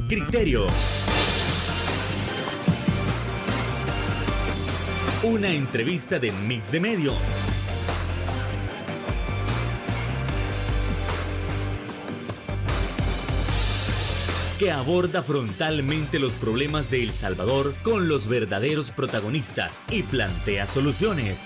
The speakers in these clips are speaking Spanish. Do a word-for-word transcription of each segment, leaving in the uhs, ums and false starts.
Criterio. Una entrevista de Mix de Medios. Que aborda frontalmente los problemas de El Salvador con los verdaderos protagonistas y plantea soluciones.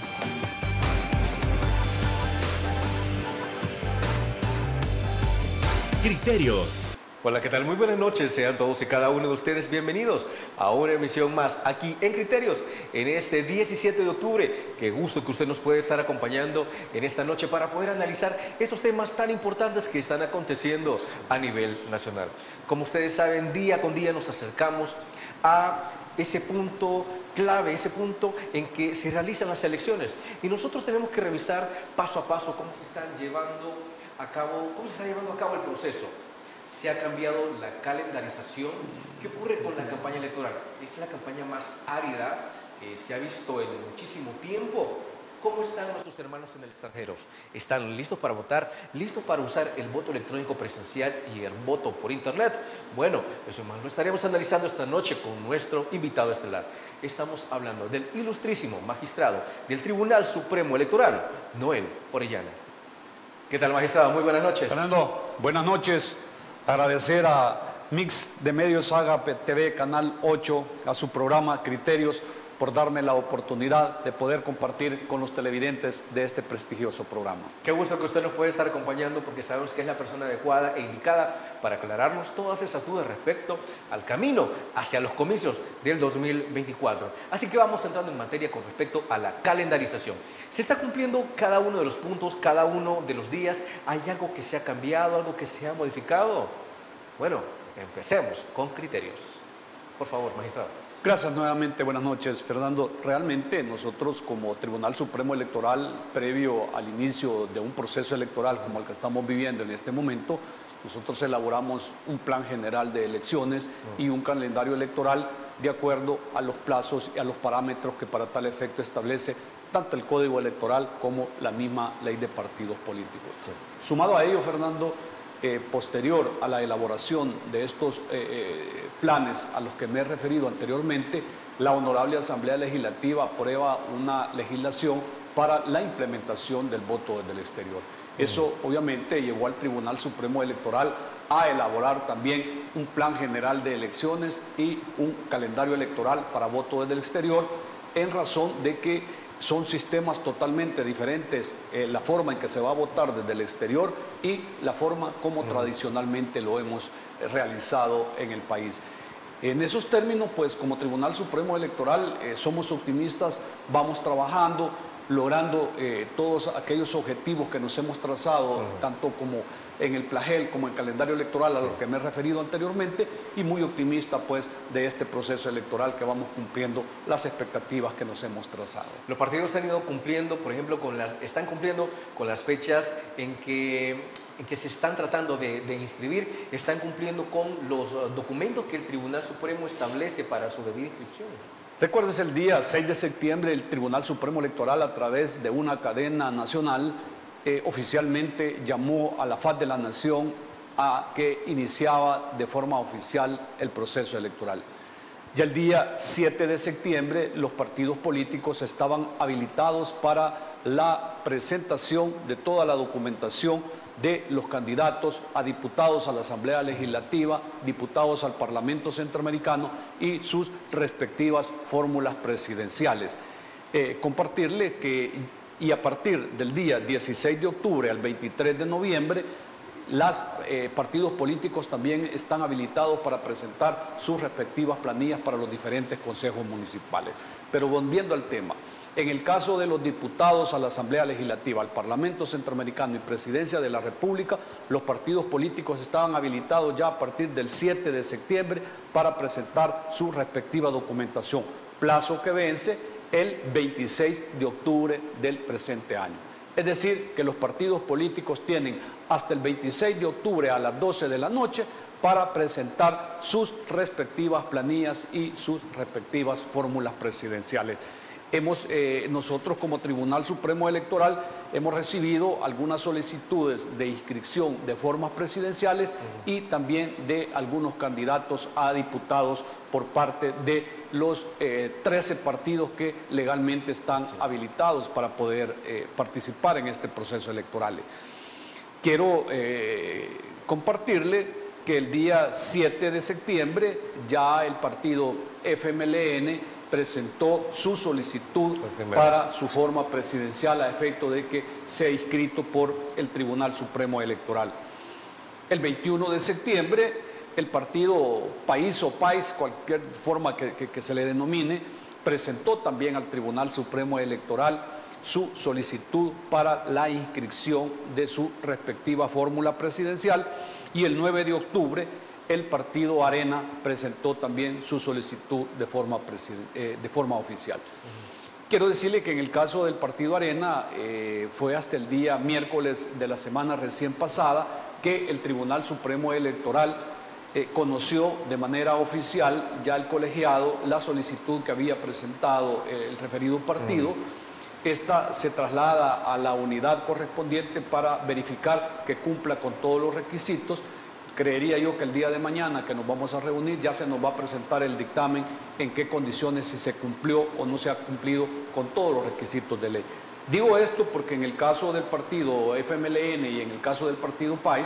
Criterios. Hola, ¿qué tal? Muy buenas noches, sean todos y cada uno de ustedes bienvenidos a una emisión más aquí en Criterios, en este diecisiete de octubre. Qué gusto que usted nos puede estar acompañando en esta noche para poder analizar esos temas tan importantes que están aconteciendo a nivel nacional. Como ustedes saben, día con día nos acercamos a ese punto clave, ese punto en que se realizan las elecciones y nosotros tenemos que revisar paso a paso cómo se están llevando a cabo, cómo se está llevando a cabo el proceso. Se ha cambiado la calendarización. ¿Qué ocurre con la campaña electoral? Es la campaña más árida que se ha visto en muchísimo tiempo. ¿Cómo están nuestros hermanos en el extranjero? ¿Están listos para votar? ¿Listos para usar el voto electrónico presencial y el voto por internet? Bueno, eso más lo estaremos analizando esta noche con nuestro invitado estelar. Estamos hablando del ilustrísimo magistrado del Tribunal Supremo Electoral, Noel Orellana. ¿Qué tal, magistrado? Muy buenas noches. Fernando, buenas noches. Agradecer a Mix de Medios, Agape T V, Canal ocho, a su programa Criterios, por darme la oportunidad de poder compartir con los televidentes de este prestigioso programa. Qué gusto que usted nos puede estar acompañando porque sabemos que es la persona adecuada e indicada para aclararnos todas esas dudas respecto al camino hacia los comicios del dos mil veinticuatro. Así que vamos entrando en materia con respecto a la calendarización. ¿Se está cumpliendo cada uno de los puntos, cada uno de los días? ¿Hay algo que se ha cambiado, algo que se ha modificado? Bueno, empecemos con Criterios. Por favor, magistrado. Gracias nuevamente, buenas noches, Fernando. Realmente nosotros como Tribunal Supremo Electoral, previo al inicio de un proceso electoral como el que estamos viviendo en este momento, nosotros elaboramos un plan general de elecciones y un calendario electoral de acuerdo a los plazos y a los parámetros que para tal efecto establece tanto el Código Electoral como la misma Ley de Partidos Políticos. Sí. Sumado a ello, Fernando, Eh, posterior a la elaboración de estos eh, eh, planes a los que me he referido anteriormente, la Honorable Asamblea Legislativa aprueba una legislación para la implementación del voto desde el exterior. Eso obviamente llevó al Tribunal Supremo Electoral a elaborar también un plan general de elecciones y un calendario electoral para voto desde el exterior, en razón de que son sistemas totalmente diferentes, eh, la forma en que se va a votar desde el exterior y la forma como uh-huh. tradicionalmente lo hemos realizado en el país. En esos términos, pues como Tribunal Supremo Electoral eh, somos optimistas, vamos trabajando, logrando eh, todos aquellos objetivos que nos hemos trazado, uh-huh. tanto como en el plagel como en el calendario electoral a sí. los que me he referido anteriormente, y muy optimista pues de este proceso electoral que vamos cumpliendo las expectativas que nos hemos trazado. Los partidos han ido cumpliendo, por ejemplo, con las, están cumpliendo con las fechas en que, en que se están tratando de, de inscribir, están cumpliendo con los documentos que el Tribunal Supremo establece para su debida inscripción. Recuerdes, el día seis de septiembre el Tribunal Supremo Electoral, a través de una cadena nacional, eh, oficialmente llamó a la faz de la nación a que iniciaba de forma oficial el proceso electoral. Ya el día siete de septiembre los partidos políticos estaban habilitados para la presentación de toda la documentación de los candidatos a diputados a la Asamblea Legislativa, diputados al Parlamento Centroamericano y sus respectivas fórmulas presidenciales. Eh, compartirle que, y a partir del día dieciséis de octubre al veintitrés de noviembre, los eh, partidos políticos también están habilitados para presentar sus respectivas planillas para los diferentes consejos municipales. Pero volviendo al tema, en el caso de los diputados a la Asamblea Legislativa, al Parlamento Centroamericano y Presidencia de la República, los partidos políticos estaban habilitados ya a partir del siete de septiembre para presentar su respectiva documentación, plazo que vence el veintiséis de octubre del presente año. Es decir, que los partidos políticos tienen hasta el veintiséis de octubre a las doce de la noche para presentar sus respectivas planillas y sus respectivas fórmulas presidenciales. Hemos, eh, nosotros como Tribunal Supremo Electoral hemos recibido algunas solicitudes de inscripción de formas presidenciales uh-huh. y también de algunos candidatos a diputados por parte de los eh, trece partidos que legalmente están sí. habilitados para poder eh, participar en este proceso electoral. Quiero eh, compartirle que el día siete de septiembre ya el partido F M L N presentó su solicitud para su forma presidencial a efecto de que sea inscrito por el Tribunal Supremo Electoral. El veintiuno de septiembre, el partido País o País, cualquier forma que, que, que se le denomine, presentó también al Tribunal Supremo Electoral su solicitud para la inscripción de su respectiva fórmula presidencial, y el nueve de octubre el partido Arena presentó también su solicitud de forma, eh, de forma oficial. Uh-huh. Quiero decirle que en el caso del partido Arena eh, fue hasta el día miércoles de la semana recién pasada que el Tribunal Supremo Electoral eh, conoció de manera oficial ya el colegiado la solicitud que había presentado eh, el referido partido. Uh-huh. Esta se traslada a la unidad correspondiente para verificar que cumpla con todos los requisitos. Creería yo que el día de mañana que nos vamos a reunir ya se nos va a presentar el dictamen en qué condiciones, si se cumplió o no se ha cumplido con todos los requisitos de ley. Digo esto porque en el caso del partido F M L N y en el caso del partido País,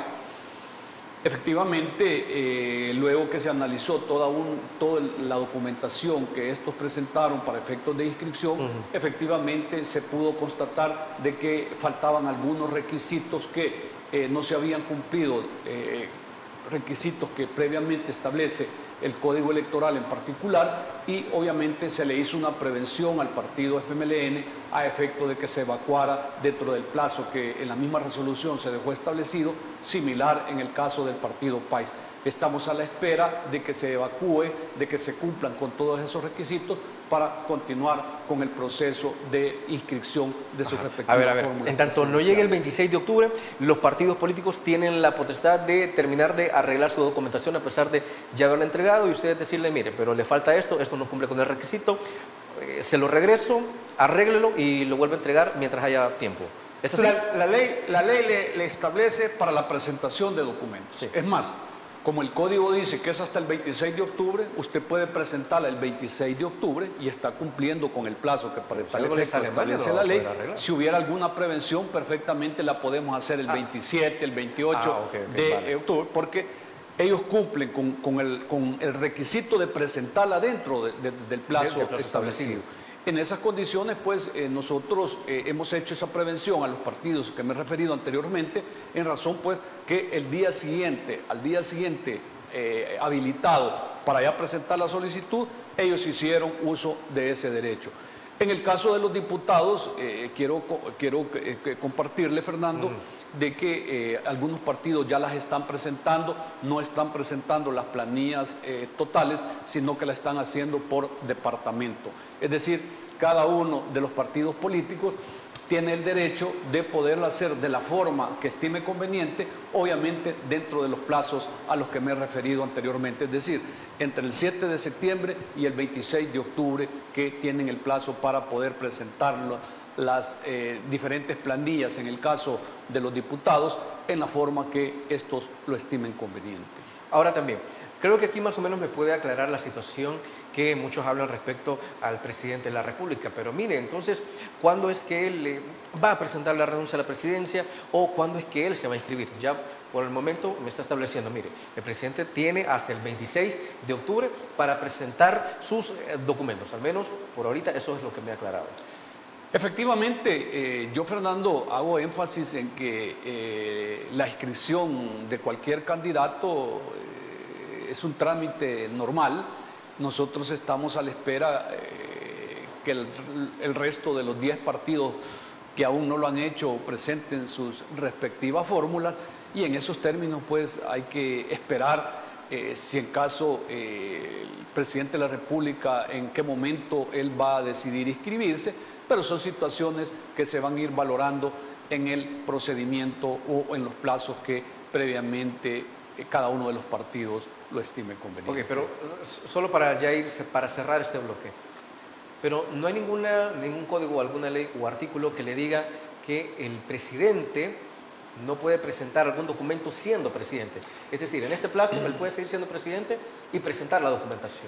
efectivamente, eh, luego que se analizó toda, un, toda la documentación que estos presentaron para efectos de inscripción, uh-huh. efectivamente se pudo constatar de que faltaban algunos requisitos que eh, no se habían cumplido, eh, requisitos que previamente establece el Código Electoral en particular, y obviamente se le hizo una prevención al partido F M L N a efecto de que se evacuara dentro del plazo que en la misma resolución se dejó establecido, similar en el caso del partido País. Estamos a la espera de que se evacúe, de que se cumplan con todos esos requisitos para continuar con el proceso de inscripción de sus respectivas A ver, a ver, en tanto no llegue el veintiséis de octubre, los partidos políticos tienen la potestad de terminar de arreglar su documentación a pesar de ya haberla entregado y ustedes decirle, mire, pero le falta esto, esto no cumple con el requisito, eh, se lo regreso, arréglelo y lo vuelvo a entregar mientras haya tiempo. ¿Es así? La, la ley, la ley le, le establece para la presentación de documentos. Sí. Es más, como el código dice que es hasta el veintiséis de octubre, usted puede presentarla el veintiséis de octubre y está cumpliendo con el plazo que para tal efecto establece la ley. Si hubiera alguna prevención, perfectamente la podemos hacer el ah, veintisiete, el veintiocho ah, okay, okay, de vale. octubre, porque ellos cumplen con, con, el, con el requisito de presentarla dentro de, de, del plazo, de, de plazo establecido. establecido. En esas condiciones, pues, eh, nosotros eh, hemos hecho esa prevención a los partidos que me he referido anteriormente, en razón, pues, que el día siguiente, al día siguiente eh, habilitado para ya presentar la solicitud, ellos hicieron uso de ese derecho. En el caso de los diputados, eh, quiero, quiero eh, compartirle, Fernando, uh-huh. de que eh, algunos partidos ya las están presentando, no están presentando las planillas eh, totales, sino que la están haciendo por departamento. Es decir, cada uno de los partidos políticos tiene el derecho de poderla hacer de la forma que estime conveniente, obviamente dentro de los plazos a los que me he referido anteriormente, es decir, entre el siete de septiembre y el veintiséis de octubre, que tienen el plazo para poder presentar las eh, diferentes planillas, en el caso de los diputados, en la forma que estos lo estimen conveniente. Ahora también, creo que aquí más o menos me puede aclarar la situación que muchos hablan respecto al presidente de la República. Pero mire, entonces, ¿cuándo es que él eh, va a presentar la renuncia a la presidencia o cuándo es que él se va a inscribir? Ya por el momento me está estableciendo, mire, el presidente tiene hasta el veintiséis de octubre para presentar sus eh, documentos. Al menos por ahorita eso es lo que me ha aclarado. Efectivamente, eh, yo, Fernando, hago énfasis en que eh, la inscripción de cualquier candidato eh, es un trámite normal. Nosotros estamos a la espera eh, que el, el resto de los diez partidos que aún no lo han hecho presenten sus respectivas fórmulas, y en esos términos pues hay que esperar eh, si en caso eh, el presidente de la República en qué momento él va a decidir inscribirse, pero son situaciones que se van a ir valorando en el procedimiento o en los plazos que previamente eh, cada uno de los partidos lo estime conveniente. Ok, pero solo para ya ir, para cerrar este bloque. pero no hay ninguna, ningún código, alguna ley o artículo que le diga que el presidente no puede presentar algún documento siendo presidente. Es decir, en este plazo él puede seguir siendo presidente y presentar la documentación.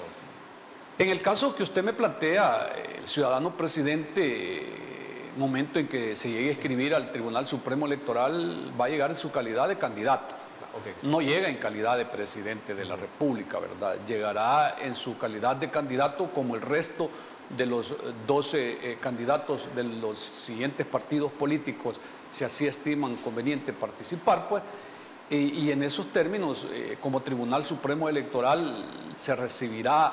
En el caso que usted me plantea, el ciudadano presidente, momento en que se llegue a escribir al Tribunal Supremo Electoral, va a llegar en su calidad de candidato. Okay, sí. No llega en calidad de presidente de la República, ¿verdad? Llegará en su calidad de candidato como el resto de los doce eh, candidatos de los siguientes partidos políticos, si así estiman conveniente participar, pues, y, y en esos términos, eh, como Tribunal Supremo Electoral, se recibirá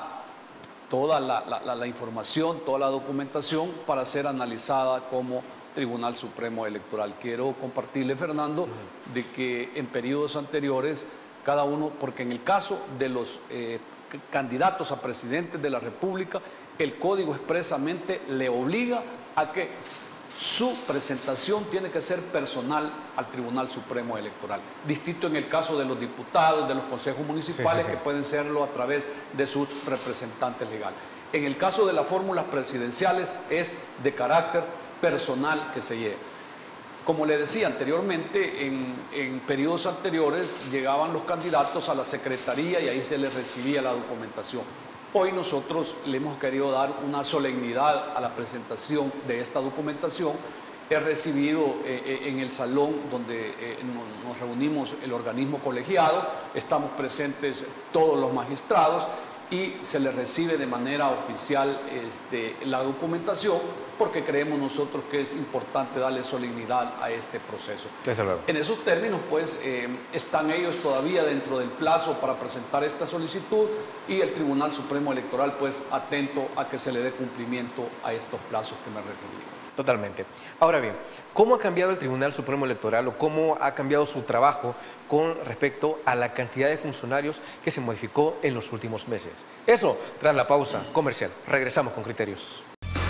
toda la, la, la información, toda la documentación para ser analizada como Tribunal Supremo Electoral. Quiero compartirle, Fernando, de que en periodos anteriores, cada uno, porque en el caso de los eh, candidatos a presidentes de la República, el Código expresamente le obliga a que su presentación tiene que ser personal al Tribunal Supremo Electoral. Distinto en el caso de los diputados, de los consejos municipales, sí, sí, sí. que pueden serlo a través de sus representantes legales. En el caso de las fórmulas presidenciales es de carácter personal que se lleva. Como le decía anteriormente, en, en periodos anteriores llegaban los candidatos a la secretaría y ahí se les recibía la documentación. Hoy nosotros le hemos querido dar una solemnidad a la presentación de esta documentación. He recibido eh, en el salón donde eh, nos, nos reunimos el organismo colegiado, estamos presentes todos los magistrados y se les recibe de manera oficial este, la documentación, porque creemos nosotros que es importante darle solemnidad a este proceso. En esos términos, pues, eh, están ellos todavía dentro del plazo para presentar esta solicitud y el Tribunal Supremo Electoral, pues, atento a que se le dé cumplimiento a estos plazos que me referí. Totalmente. Ahora bien, ¿cómo ha cambiado el Tribunal Supremo Electoral o cómo ha cambiado su trabajo con respecto a la cantidad de funcionarios que se modificó en los últimos meses? Eso tras la pausa comercial. Regresamos con Criterios.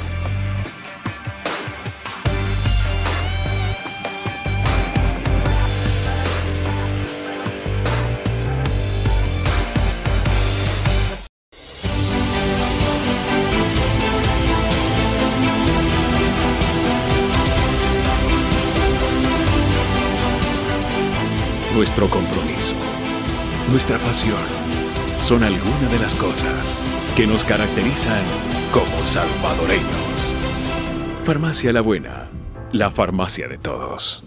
Nuestro compromiso, nuestra pasión, son algunas de las cosas que nos caracterizan como salvadoreños. Farmacia La Buena, la farmacia de todos.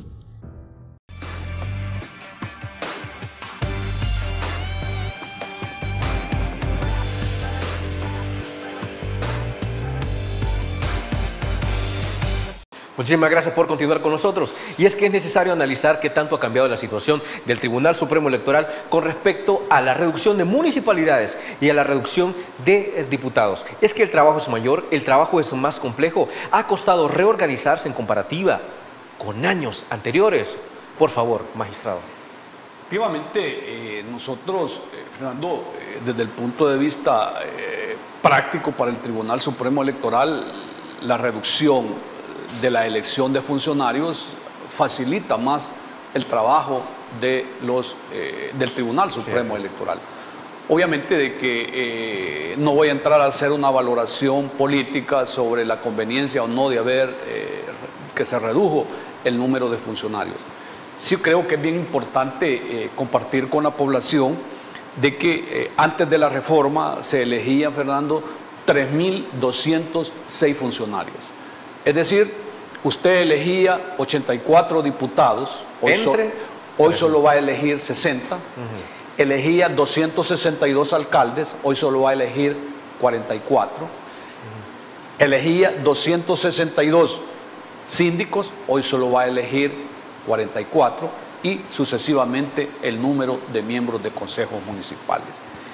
Muchísimas gracias por continuar con nosotros. Y es que es necesario analizar qué tanto ha cambiado la situación del Tribunal Supremo Electoral con respecto a la reducción de municipalidades y a la reducción de diputados. Es que el trabajo es mayor, el trabajo es más complejo. Ha costado reorganizarse en comparativa con años anteriores. Por favor, magistrado. Efectivamente, eh, nosotros, eh, Fernando, eh, desde el punto de vista eh, práctico para el Tribunal Supremo Electoral, la reducción de la elección de funcionarios facilita más el trabajo de los, eh, del Tribunal Supremo sí, sí, Electoral. Obviamente de que eh, no voy a entrar a hacer una valoración política sobre la conveniencia o no de haber eh, que se redujo el número de funcionarios. Sí creo que es bien importante eh, compartir con la población de que eh, antes de la reforma se elegían, Fernando, tres mil doscientos seis funcionarios. Es decir, usted elegía ochenta y cuatro diputados, hoy, Entre, so, hoy solo va a elegir sesenta, uh-huh. Elegía doscientos sesenta y dos alcaldes, hoy solo va a elegir cuarenta y cuatro, uh-huh. Elegía doscientos sesenta y dos síndicos, hoy solo va a elegir cuarenta y cuatro, y sucesivamente el número de miembros de consejos municipales.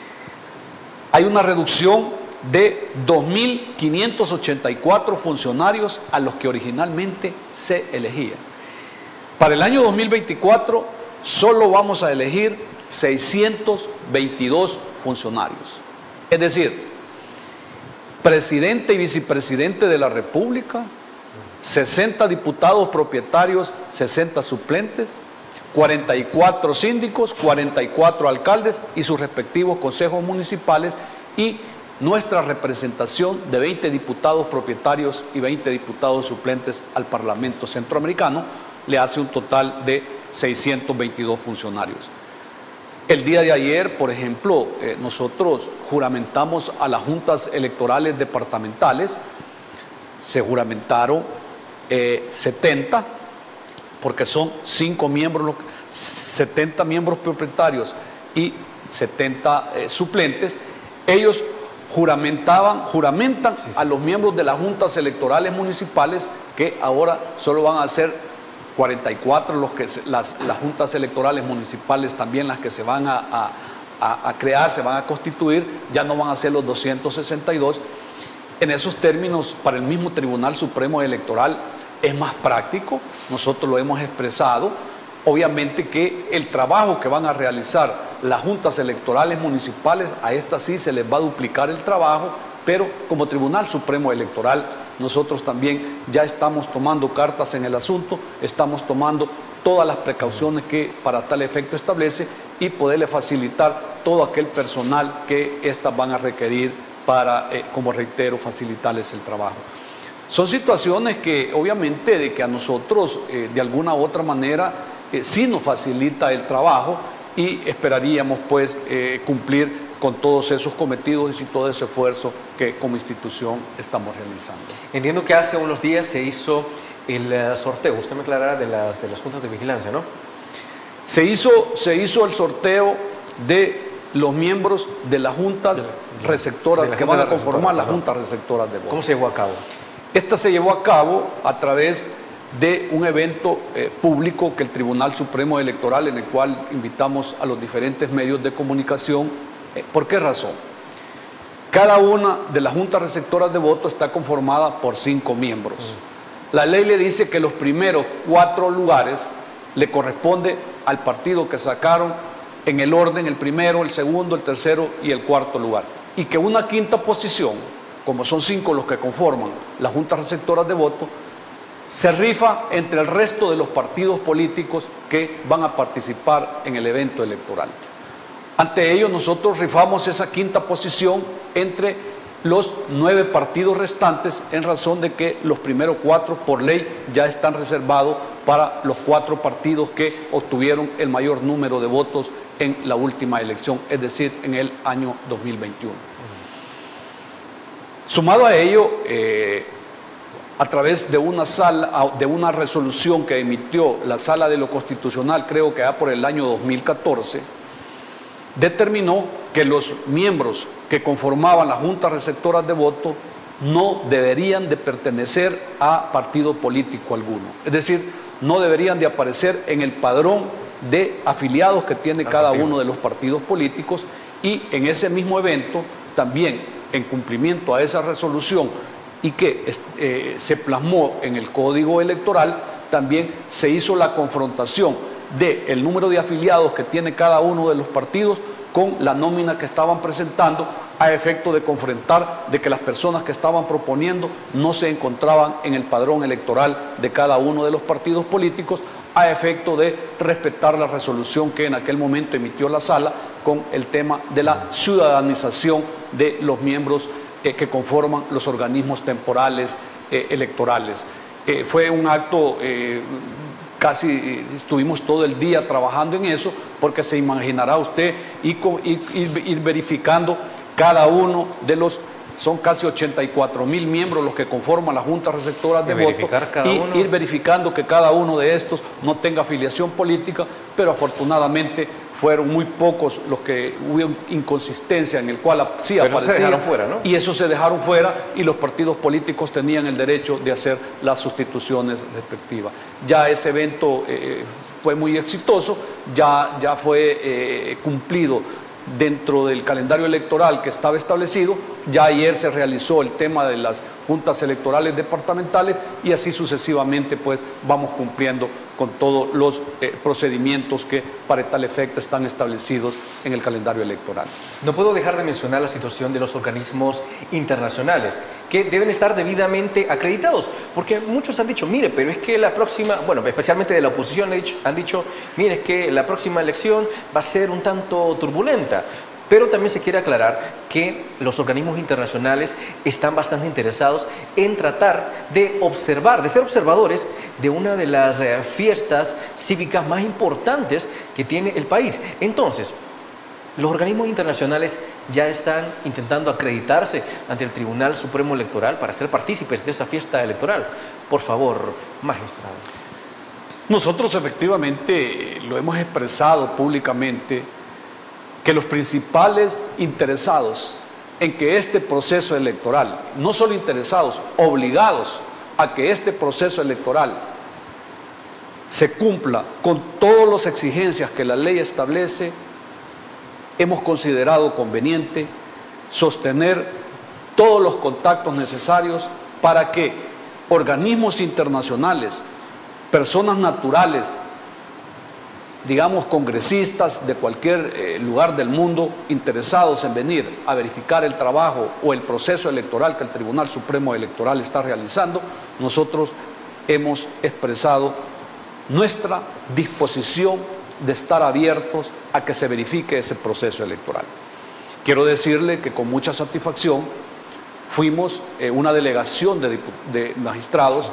Hay una reducción de dos mil quinientos ochenta y cuatro funcionarios a los que originalmente se elegía. Para el año dos mil veinticuatro solo vamos a elegir seiscientos veintidós funcionarios. Es decir, presidente y vicepresidente de la República, sesenta diputados propietarios, sesenta suplentes, cuarenta y cuatro síndicos, cuarenta y cuatro alcaldes y sus respectivos consejos municipales y nuestra representación de veinte diputados propietarios y veinte diputados suplentes al Parlamento Centroamericano le hace un total de seiscientos veintidós funcionarios. El día de ayer, por ejemplo, eh, nosotros juramentamos a las juntas electorales departamentales. Se juramentaron eh, setenta, porque son cinco miembros, setenta miembros propietarios y setenta eh, suplentes. Ellos juramentaban, juramentan sí, sí. a los miembros de las juntas electorales municipales, que ahora solo van a ser cuarenta y cuatro los que se, las, las juntas electorales municipales, también las que se van a, a, a, a crear, se van a constituir, ya no van a ser los doscientos sesenta y dos. En esos términos, para el mismo Tribunal Supremo Electoral es más práctico, nosotros lo hemos expresado. Obviamente que el trabajo que van a realizar las juntas electorales municipales, a estas sí se les va a duplicar el trabajo, pero como Tribunal Supremo Electoral nosotros también ya estamos tomando cartas en el asunto, estamos tomando todas las precauciones que para tal efecto establece y poderle facilitar todo aquel personal que éstas van a requerir para, eh, como reitero, facilitarles el trabajo. Son situaciones que obviamente de que a nosotros eh, de alguna u otra manera eh, sí nos facilita el trabajo y esperaríamos pues eh, cumplir con todos esos cometidos y todo ese esfuerzo que como institución estamos realizando. Entiendo que hace unos días se hizo el uh, sorteo, usted me aclarará, de las, de las juntas de vigilancia, ¿no? Se hizo, se hizo el sorteo de los miembros de las juntas de, receptoras de la que van a conformar las juntas receptoras de votos. ¿Cómo se llevó a cabo? Esta se llevó a cabo a través de un evento eh, público que el Tribunal Supremo Electoral, en el cual invitamos a los diferentes medios de comunicación. Eh, ¿Por qué razón? Cada una de las juntas receptoras de votos está conformada por cinco miembros. Mm. La ley le dice que los primeros cuatro lugares le corresponde al partido que sacaron en el orden, el primero, el segundo, el tercero y el cuarto lugar. Y que una quinta posición, como son cinco los que conforman las juntas receptoras de voto, se rifa entre el resto de los partidos políticos que van a participar en el evento electoral. Ante ello, nosotros rifamos esa quinta posición entre los nueve partidos restantes, en razón de que los primeros cuatro, por ley, ya están reservados para los cuatro partidos que obtuvieron el mayor número de votos en la última elección, es decir, en el año dos mil veintiuno. Sumado a ello, eh, a través de una, sala, de una resolución que emitió la Sala de lo Constitucional, creo que ya por el año dos mil catorce, determinó que los miembros que conformaban las juntas receptoras de voto no deberían de pertenecer a partido político alguno. Es decir, no deberían de aparecer en el padrón de afiliados que tiene cada uno de los partidos políticos, y en ese mismo evento, también en cumplimiento a esa resolución y que eh, se plasmó en el Código Electoral, también se hizo la confrontación del número de afiliados que tiene cada uno de los partidos con la nómina que estaban presentando, a efecto de confrontar de que las personas que estaban proponiendo no se encontraban en el padrón electoral de cada uno de los partidos políticos, a efecto de respetar la resolución que en aquel momento emitió la Sala con el tema de la ciudadanización de los miembros eh, que conforman los organismos temporales eh, electorales. Eh, fue un acto, eh, casi estuvimos todo el día trabajando en eso, porque se imaginará usted ir, ir, ir, ir verificando cada uno de los, son casi ochenta y cuatro mil miembros los que conforman las juntas receptoras de, de voto, y uno. ir verificando que cada uno de estos no tenga afiliación política, pero afortunadamente fueron muy pocos los que hubo inconsistencia en el cual sí pero aparecía, se dejaron fuera, ¿no? Y eso se dejaron fuera, y los partidos políticos tenían el derecho de hacer las sustituciones respectivas. Ya ese evento eh, fue muy exitoso, ya, ya fue eh, cumplido dentro del calendario electoral que estaba establecido. Ya ayer se realizó el tema de las juntas electorales departamentales, y así sucesivamente pues vamos cumpliendo con todos los eh, procedimientos que para tal efecto están establecidos en el calendario electoral. No puedo dejar de mencionar la situación de los organismos internacionales, que deben estar debidamente acreditados, porque muchos han dicho, mire, pero es que la próxima, bueno, especialmente de la oposición han dicho, han dicho, mire, es que la próxima elección va a ser un tanto turbulenta. pero también se quiere aclarar que los organismos internacionales están bastante interesados en tratar de observar, de ser observadores de una de las eh, fiestas cívicas más importantes que tiene el país. Entonces, los organismos internacionales ya están intentando acreditarse ante el Tribunal Supremo Electoral para ser partícipes de esa fiesta electoral. Por favor, magistrado. Nosotros efectivamente lo hemos expresado públicamente que los principales interesados en que este proceso electoral, no solo interesados, obligados a que este proceso electoral se cumpla con todas las exigencias que la ley establece, hemos considerado conveniente sostener todos los contactos necesarios para que organismos internacionales, personas naturales, digamos congresistas de cualquier eh, lugar del mundo interesados en venir a verificar el trabajo o el proceso electoral que el Tribunal Supremo Electoral está realizando, nosotros hemos expresado nuestra disposición de estar abiertos a que se verifique ese proceso electoral. Quiero decirle que con mucha satisfacción fuimos eh, una delegación de, de magistrados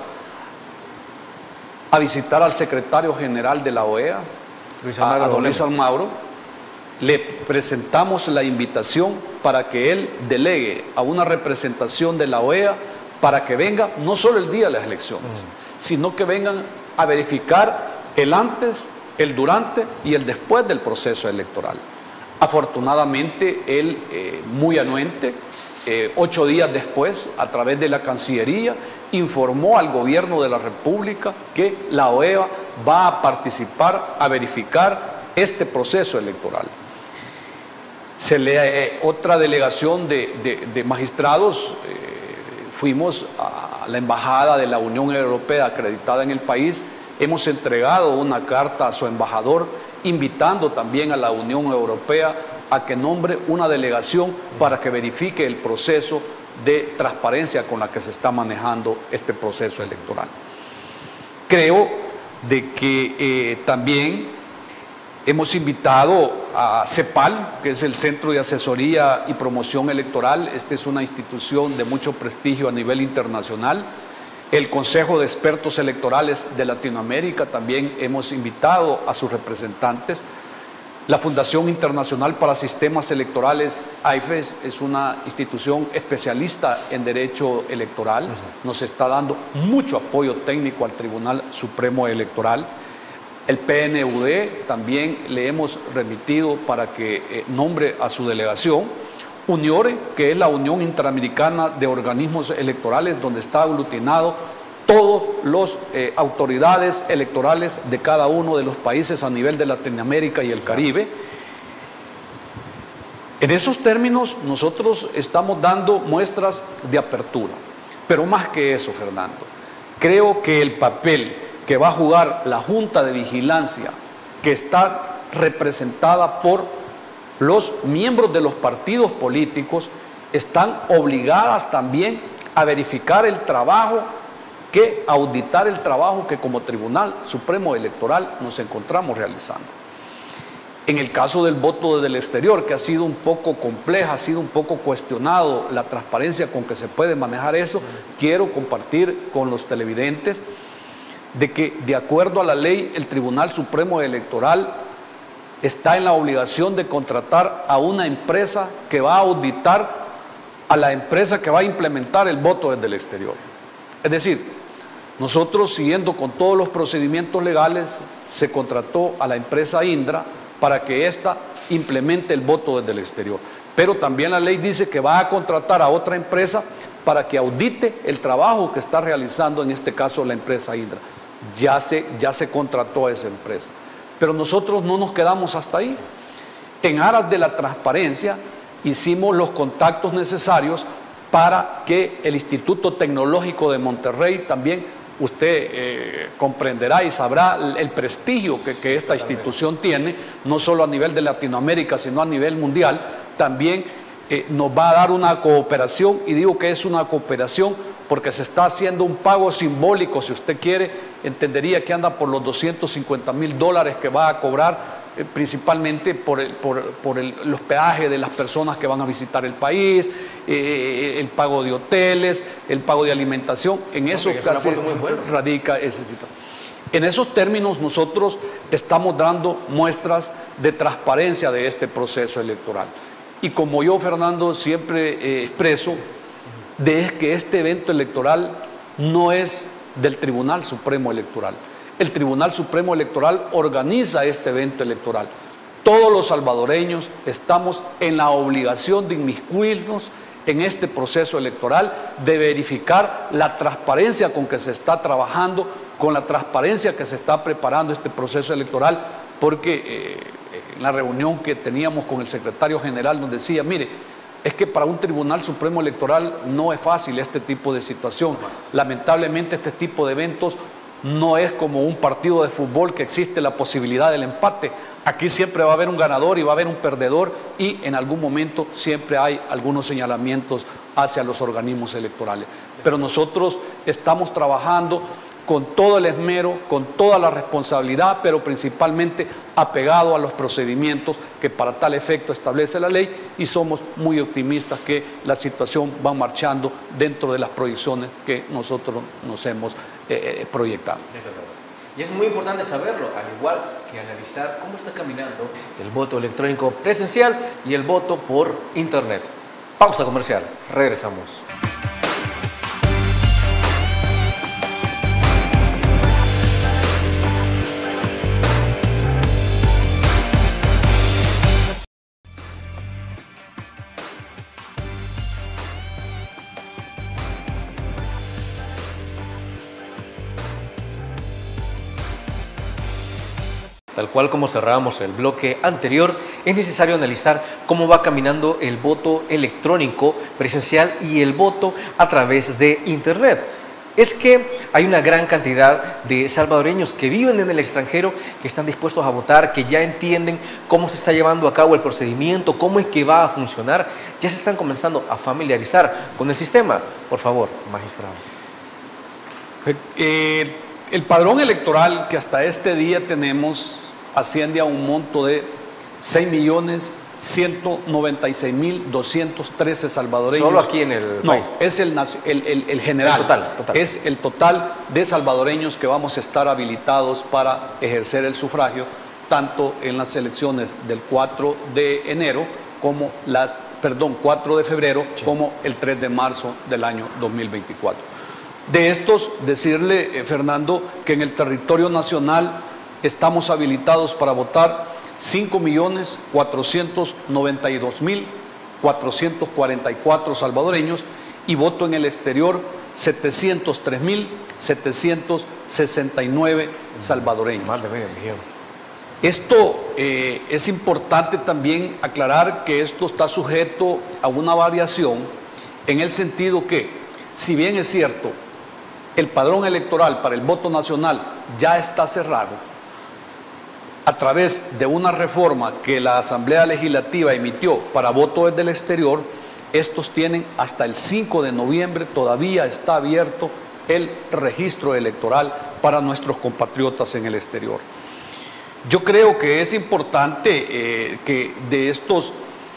a visitar al secretario general de la O E A, Luis a, a don Luis Luis Almagro. Le presentamos la invitación para que él delegue a una representación de la O E A para que venga no solo el día de las elecciones, mm. sino que vengan a verificar el antes, el durante y el después del proceso electoral. Afortunadamente, él, eh, muy anuente, eh, ocho días después, a través de la Cancillería, informó al gobierno de la República que la O E A va a participar, a verificar este proceso electoral. Se le, eh, otra delegación de, de, de magistrados, eh, fuimos a la Embajada de la Unión Europea acreditada en el país. Hemos entregado una carta a su embajador invitando también a la Unión Europea a que nombre una delegación para que verifique el proceso de transparencia con la que se está manejando este proceso electoral. Creo de que eh, también hemos invitado a CEPAL, que es el Centro de Asesoría y Promoción Electoral. Esta es una institución de mucho prestigio a nivel internacional. El Consejo de Expertos Electorales de Latinoamérica también hemos invitado a sus representantes. La Fundación Internacional para Sistemas Electorales, A I F E S, es una institución especialista en derecho electoral. Nos está dando mucho apoyo técnico al Tribunal Supremo Electoral. El P N U D también le hemos remitido para que eh, nombre a su delegación. UNIORE, que es la Unión Interamericana de Organismos Electorales, donde está aglutinado todas las eh, autoridades electorales de cada uno de los países a nivel de Latinoamérica y el Caribe. En esos términos, nosotros estamos dando muestras de apertura. Pero más que eso, Fernando, creo que el papel que va a jugar la Junta de Vigilancia, que está representada por los miembros de los partidos políticos, están obligadas también a verificar el trabajo, que auditar el trabajo que como Tribunal Supremo Electoral nos encontramos realizando. En el caso del voto desde el exterior, que ha sido un poco compleja, ha sido un poco cuestionado la transparencia con que se puede manejar eso, quiero compartir con los televidentes de que, de acuerdo a la ley, el Tribunal Supremo Electoral está en la obligación de contratar a una empresa que va a auditar a la empresa que va a implementar el voto desde el exterior. Es decir, nosotros, siguiendo con todos los procedimientos legales, se contrató a la empresa Indra para que ésta implemente el voto desde el exterior. Pero también la ley dice que va a contratar a otra empresa para que audite el trabajo que está realizando, en este caso, la empresa Indra. Ya se, ya se contrató a esa empresa. Pero nosotros no nos quedamos hasta ahí. En aras de la transparencia, hicimos los contactos necesarios para que el Instituto Tecnológico de Monterrey también, usted eh, comprenderá y sabrá el prestigio que, que esta institución tiene, no solo a nivel de Latinoamérica, sino a nivel mundial, también eh, nos va a dar una cooperación, y digo que es una cooperación porque se está haciendo un pago simbólico, si usted quiere, entendería que anda por los doscientos cincuenta mil dólares que va a cobrar eh, principalmente por, el, por, por el, los peajes de las personas que van a visitar el país, eh, el pago de hoteles, el pago de alimentación. En no, eso casi bueno. radica ese situación. En esos términos nosotros estamos dando muestras de transparencia de este proceso electoral. Y como yo, Fernando, siempre eh, expreso, de que este evento electoral no es del Tribunal Supremo Electoral. El Tribunal Supremo Electoral organiza este evento electoral. Todos los salvadoreños estamos en la obligación de inmiscuirnos en este proceso electoral, de verificar la transparencia con que se está trabajando, con la transparencia que se está preparando este proceso electoral, porque eh, en la reunión que teníamos con el secretario general nos decía, mire, es que para un Tribunal Supremo Electoral no es fácil este tipo de situación. Lamentablemente este tipo de eventos no es como un partido de fútbol que existe la posibilidad del empate. Aquí siempre va a haber un ganador y va a haber un perdedor y en algún momento siempre hay algunos señalamientos hacia los organismos electorales. Pero nosotros estamos trabajando con todo el esmero, con toda la responsabilidad, pero principalmente apegado a los procedimientos que para tal efecto establece la ley y somos muy optimistas que la situación va marchando dentro de las proyecciones que nosotros nos hemos eh, proyectado. Y es muy importante saberlo, al igual que analizar cómo está caminando el voto electrónico presencial y el voto por internet. Pausa comercial, regresamos. Tal cual como cerrábamos el bloque anterior, es necesario analizar cómo va caminando el voto electrónico presencial y el voto a través de internet. Es que hay una gran cantidad de salvadoreños que viven en el extranjero, que están dispuestos a votar, que ya entienden cómo se está llevando a cabo el procedimiento, cómo es que va a funcionar, ya se están comenzando a familiarizar con el sistema. Por favor, magistrado. Eh, el padrón electoral que hasta este día tenemos asciende a un monto de seis millones ciento noventa y seis mil doscientos trece salvadoreños. ¿Solo aquí en el no, país? Es el, el, el, el general. El total, total. Es el total de salvadoreños que vamos a estar habilitados para ejercer el sufragio, tanto en las elecciones del cuatro de enero como las, perdón, cuatro de febrero, sí, como el tres de marzo del año dos mil veinticuatro. De estos, decirle, eh, Fernando, que en el territorio nacional estamos habilitados para votar cinco millones cuatrocientos noventa y dos mil cuatrocientos cuarenta y cuatro salvadoreños y voto en el exterior setecientos tres mil setecientos sesenta y nueve salvadoreños. Más de medio millón. Esto eh, es importante también aclarar que esto está sujeto a una variación en el sentido que, si bien es cierto, el padrón electoral para el voto nacional ya está cerrado, a través de una reforma que la Asamblea Legislativa emitió para voto desde el exterior, estos tienen hasta el cinco de noviembre, todavía está abierto el registro electoral para nuestros compatriotas en el exterior. Yo creo que es importante eh, que de estos,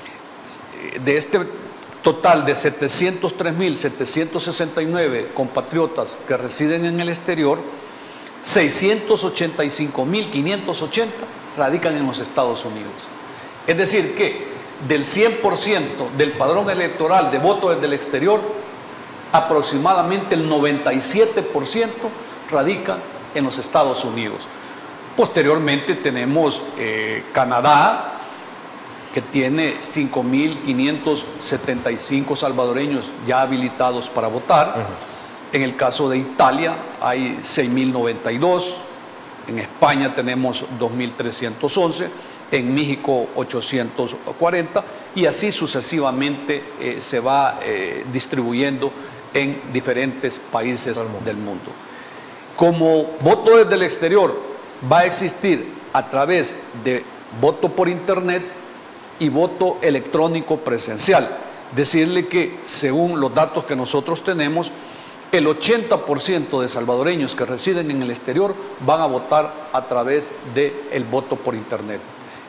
de este total de setecientos tres mil setecientos sesenta y nueve compatriotas que residen en el exterior, seiscientos ochenta y cinco mil quinientos ochenta radican en los Estados Unidos. Es decir que del cien por ciento del padrón electoral de voto desde el exterior, aproximadamente el noventa y siete por ciento radica en los Estados Unidos. Posteriormente tenemos eh, Canadá, que tiene cinco mil quinientos setenta y cinco salvadoreños ya habilitados para votar. Uh-huh. En el caso de Italia hay seis mil noventa y dos, en España tenemos dos mil trescientos once, en México ochocientos cuarenta y así sucesivamente eh, se va eh, distribuyendo en diferentes países del mundo. Como voto desde el exterior va a existir a través de voto por internet y voto electrónico presencial. Decirle que según los datos que nosotros tenemos, el ochenta por ciento de salvadoreños que residen en el exterior van a votar a través del voto por internet.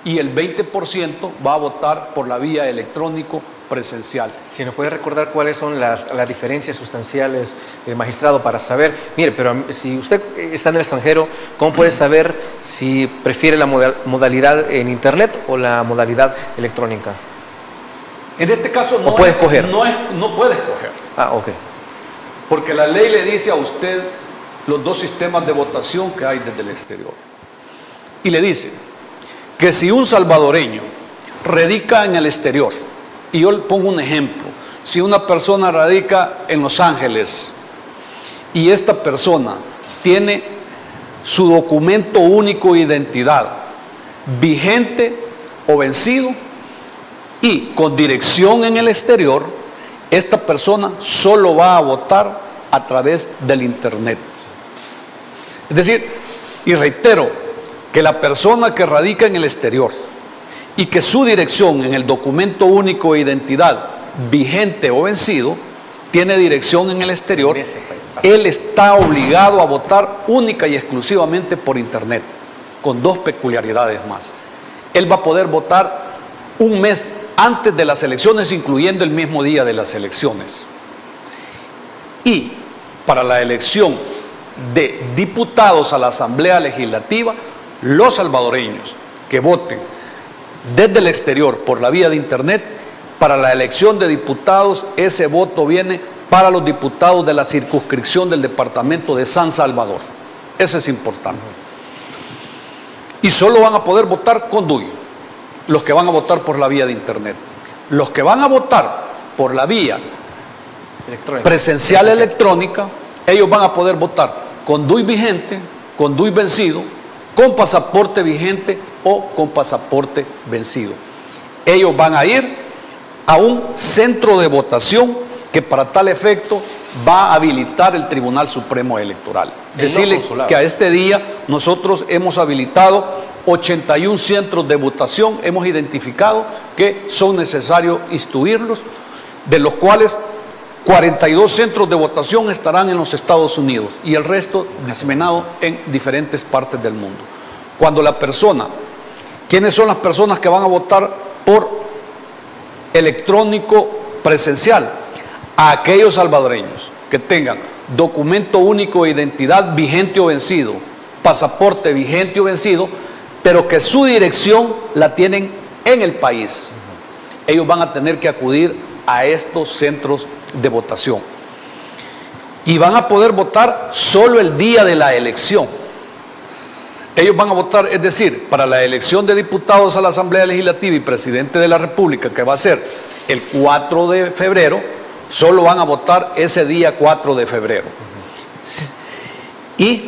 y el veinte por ciento va a votar por la vía electrónico presencial. Si nos puede recordar cuáles son las, las diferencias sustanciales, eh, magistrado, para saber, mire, pero si usted está en el extranjero, ¿cómo puede saber si prefiere la moda, modalidad en internet o la modalidad electrónica? En este caso no, ¿O puede es, escoger? No, es, no puede escoger. Ah, ok. Porque la ley le dice a usted los dos sistemas de votación que hay desde el exterior. Y le dice que si un salvadoreño radica en el exterior, y yo le pongo un ejemplo, si una persona radica en Los Ángeles y esta persona tiene su documento único de identidad vigente o vencido y con dirección en el exterior, esta persona solo va a votar a través del internet. Es decir, y reitero, que la persona que radica en el exterior y que su dirección en el documento único de identidad vigente o vencido tiene dirección en el exterior, él está obligado a votar única y exclusivamente por internet, con dos peculiaridades más. Él va a poder votar un mes antes de las elecciones, incluyendo el mismo día de las elecciones. Y para la elección de diputados a la Asamblea Legislativa, los salvadoreños que voten desde el exterior por la vía de internet, para la elección de diputados, ese voto viene para los diputados de la circunscripción del departamento de San Salvador. Eso es importante. Y solo van a poder votar con D U I, los que van a votar por la vía de internet. Los que van a votar por la vía electrónica, presencial electrónica, ellos van a poder votar con D U I vigente, con D U I vencido, con pasaporte vigente o con pasaporte vencido. Ellos van a ir a un centro de votación que para tal efecto va a habilitar el Tribunal Supremo Electoral. Decirle que a este día nosotros hemos habilitado ochenta y un centros de votación, hemos identificado que son necesarios instruirlos, de los cuales cuarenta y dos centros de votación estarán en los Estados Unidos y el resto diseminado en diferentes partes del mundo. Cuando la persona, ¿quiénes son las personas que van a votar por electrónico presencial? A aquellos salvadoreños que tengan documento único de identidad vigente o vencido, pasaporte vigente o vencido, pero que su dirección la tienen en el país. Ellos van a tener que acudir a estos centros de votación y van a poder votar solo el día de la elección. Ellos van a votar, es decir, para la elección de diputados a la Asamblea Legislativa y presidente de la República, que va a ser el cuatro de febrero, solo van a votar ese día cuatro de febrero. Y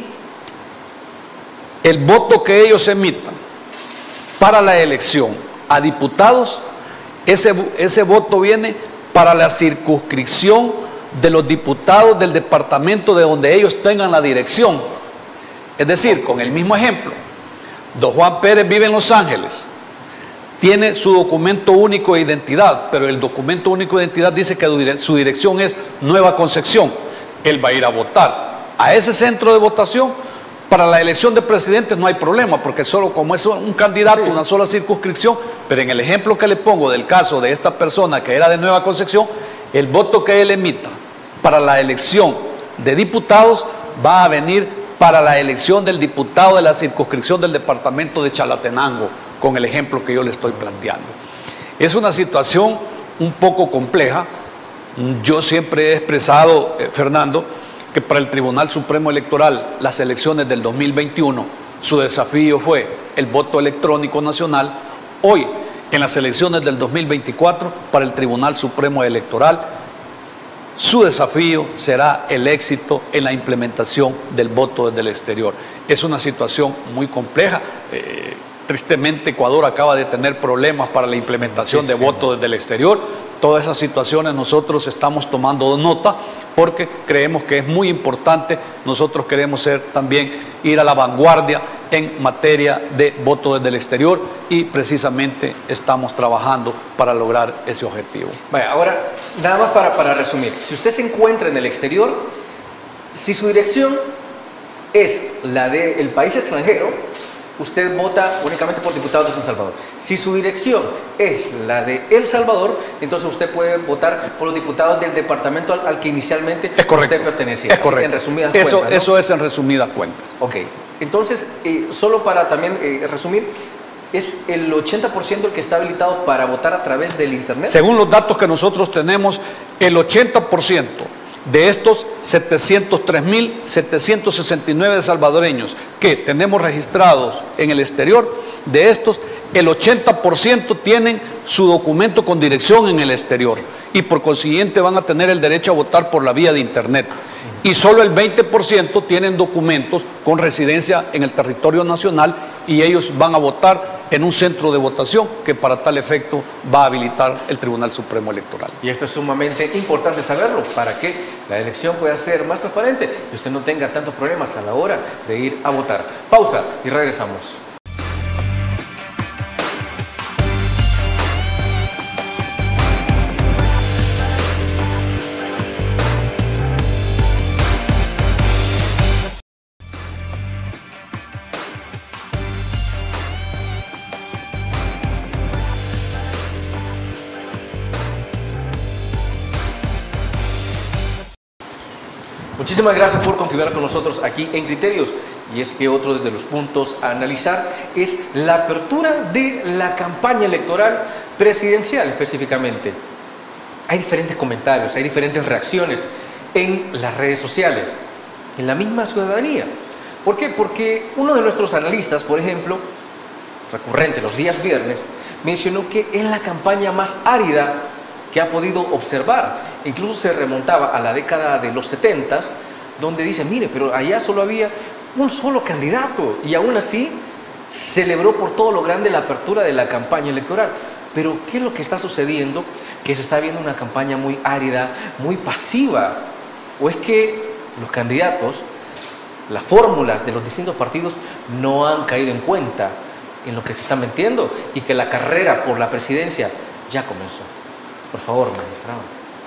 el voto que ellos emitan para la elección a diputados, ese, ese voto viene para la circunscripción de los diputados del departamento de donde ellos tengan la dirección. Es decir, con el mismo ejemplo, don Juan Pérez vive en Los Ángeles, tiene su documento único de identidad, pero el documento único de identidad dice que su dirección es Nueva Concepción. Él va a ir a votar a ese centro de votación. Para la elección de presidentes no hay problema, porque solo como es un candidato, sí, una sola circunscripción, pero en el ejemplo que le pongo del caso de esta persona que era de Nueva Concepción, el voto que él emita para la elección de diputados va a venir para la elección del diputado de la circunscripción del departamento de Chalatenango, con el ejemplo que yo le estoy planteando. Es una situación un poco compleja. Yo siempre he expresado, eh, Fernando, que para el Tribunal Supremo Electoral, las elecciones del dos mil veintiuno, su desafío fue el voto electrónico nacional. Hoy, en las elecciones del dos mil veinticuatro, para el Tribunal Supremo Electoral, su desafío será el éxito en la implementación del voto desde el exterior. Es una situación muy compleja. Eh, tristemente, Ecuador acaba de tener problemas para la implementación sí, sí, de sí. voto desde el exterior. Todas esas situaciones nosotros estamos tomando nota porque creemos que es muy importante. Nosotros queremos ser también ir a la vanguardia en materia de voto desde el exterior y precisamente estamos trabajando para lograr ese objetivo. Vaya, ahora, nada más para, para resumir. Si usted se encuentra en el exterior, si su dirección es la del país extranjero, usted vota únicamente por diputados de San Salvador. Si su dirección es la de El Salvador, entonces usted puede votar por los diputados del departamento al, al que inicialmente es correcto. usted pertenecía. Es correcto. En resumidas eso, cuentas, ¿no? Eso es en resumidas cuentas. Ok. Entonces, eh, solo para también eh, resumir, ¿es el ochenta por ciento el que está habilitado para votar a través del Internet? Según los datos que nosotros tenemos, el ochenta por ciento de estos setecientos tres mil setecientos sesenta y nueve salvadoreños que tenemos registrados en el exterior, de estos, el ochenta por ciento tienen su documento con dirección en el exterior y por consiguiente van a tener el derecho a votar por la vía de Internet. Y solo el veinte por ciento tienen documentos con residencia en el territorio nacional y ellos van a votar en un centro de votación que para tal efecto va a habilitar el Tribunal Supremo Electoral. Y esto es sumamente importante saberlo para que la elección pueda ser más transparente y usted no tenga tantos problemas a la hora de ir a votar. Pausa y regresamos. Muchísimas gracias por continuar con nosotros aquí en Criterios. Y es que otro de los puntos a analizar es la apertura de la campaña electoral presidencial específicamente. Hay diferentes comentarios, hay diferentes reacciones en las redes sociales, en la misma ciudadanía. ¿Por qué? Porque uno de nuestros analistas, por ejemplo, recurrente los días viernes, mencionó que es la campaña más árida que ha podido observar. Incluso se remontaba a la década de los setentas, donde dice, mire, pero allá solo había un solo candidato y aún así celebró por todo lo grande la apertura de la campaña electoral. Pero ¿qué es lo que está sucediendo? Que se está viendo una campaña muy árida, muy pasiva. ¿O es que los candidatos, las fórmulas de los distintos partidos no han caído en cuenta en lo que se está metiendo y que la carrera por la presidencia ya comenzó? Por favor, magistrado.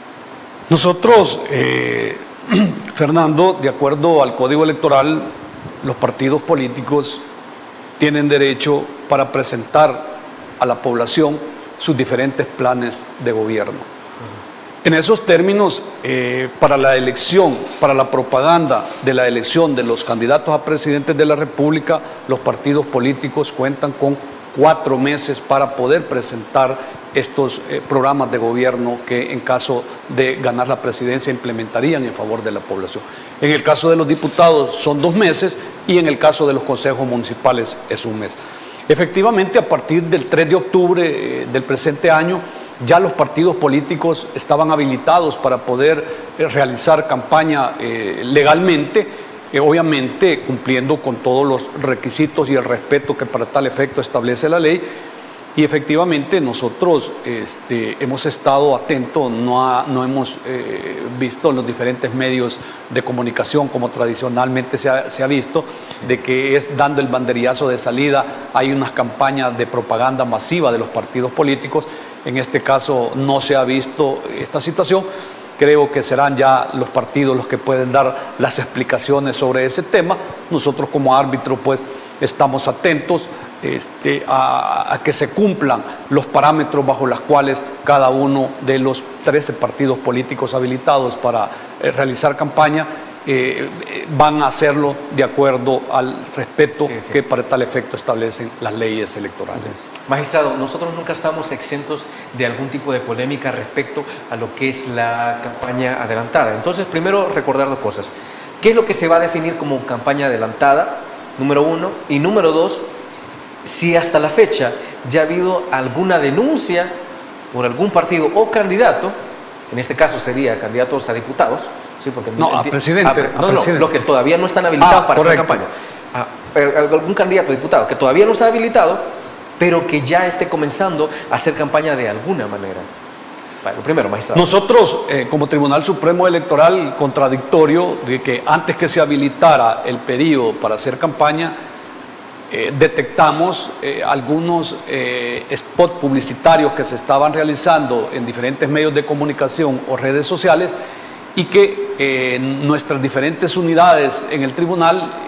Nosotros, eh, Fernando, de acuerdo al Código Electoral, los partidos políticos tienen derecho para presentar a la población sus diferentes planes de gobierno. Uh-huh. En esos términos, eh, para la elección, para la propaganda de la elección de los candidatos a presidentes de la República, los partidos políticos cuentan con cuatro meses para poder presentar estos eh, programas de gobierno que en caso de ganar la presidencia implementarían en favor de la población. En el caso de los diputados son dos meses y en el caso de los consejos municipales es un mes. Efectivamente, a partir del tres de octubre eh, del presente año, ya los partidos políticos estaban habilitados para poder eh, realizar campaña eh, legalmente, eh, obviamente cumpliendo con todos los requisitos y el respeto que para tal efecto establece la ley. Y efectivamente nosotros este, hemos estado atentos, no, ha, no hemos eh, visto en los diferentes medios de comunicación como tradicionalmente se ha, se ha visto, de que es dando el banderillazo de salida, hay unas campañas de propaganda masiva de los partidos políticos. En este caso no se ha visto esta situación. Creo que serán ya los partidos los que pueden dar las explicaciones sobre ese tema. Nosotros como árbitro pues estamos atentos Este, a, a que se cumplan los parámetros bajo los cuales cada uno de los trece partidos políticos habilitados para eh, realizar campaña eh, eh, van a hacerlo de acuerdo al respeto sí, sí. que para tal efecto establecen las leyes electorales. Magistrado, nosotros nunca estamos exentos de algún tipo de polémica respecto a lo que es la campaña adelantada. Entonces, primero recordar dos cosas. ¿Qué es lo que se va a definir como campaña adelantada? Número uno. Y número dos, si hasta la fecha ya ha habido alguna denuncia por algún partido o candidato, en este caso sería candidatos a diputados, ¿sí? Porque no, a presidente. A, a no, presidente. no, los que todavía no están habilitados ah, para correcto. hacer campaña. A, algún candidato a diputado que todavía no está habilitado, pero que ya esté comenzando a hacer campaña de alguna manera. Bueno, primero, magistrado. Nosotros, eh, como Tribunal Supremo Electoral, contradictorio de que antes que se habilitara el periodo para hacer campaña, Eh, detectamos eh, algunos eh, spots publicitarios que se estaban realizando en diferentes medios de comunicación o redes sociales y que eh, nuestras diferentes unidades en el tribunal